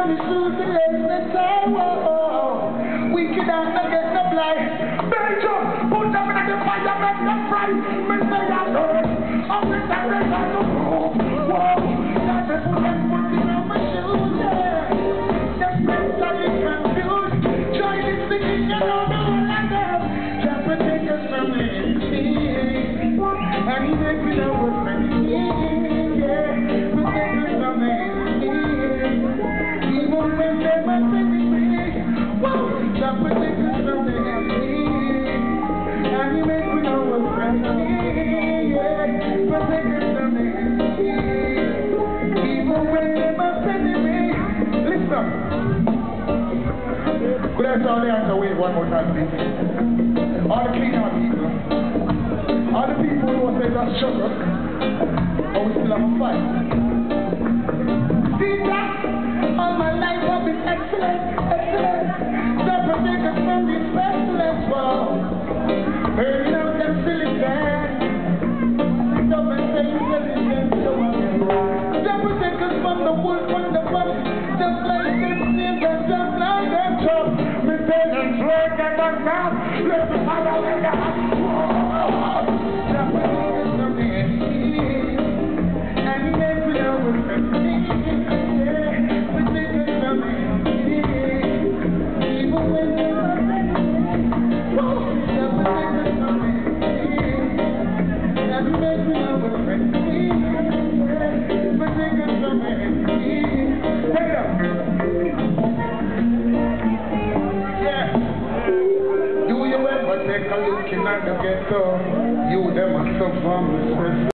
me shoes and legs and tie. Whoa, we could not get the blight. Belgium, put them in the fire, make them fry. Me say I know, I'm the time they got to move. Whoa, that's the foot and putting on my shoes, yeah. That's mentally confused. Try to sing, you know, no like that. Try to protect us from anything. And he makes me know what's happening, yeah. Protect us from anything. Even when they're offending me, whoa, try to protect us from anything. And he makes me know what's happening, yeah. Protect us from anything. Even when they're offending me. Listen. Could I sound the answer wait one more time, please? All the clean out people. All the people who say that's sugar, but we still have a fight. See that? All my life I've been excellent, excellent. Separate us from these pestilence, wow. Burning out them silly cats. Stop and say intelligent, so I can separate us from the wolf and the pup. Just like them snails and just like them chops. Me say them drag them on down. Let me follow them down. Do you ever take a look in at the ghetto? You them are so from the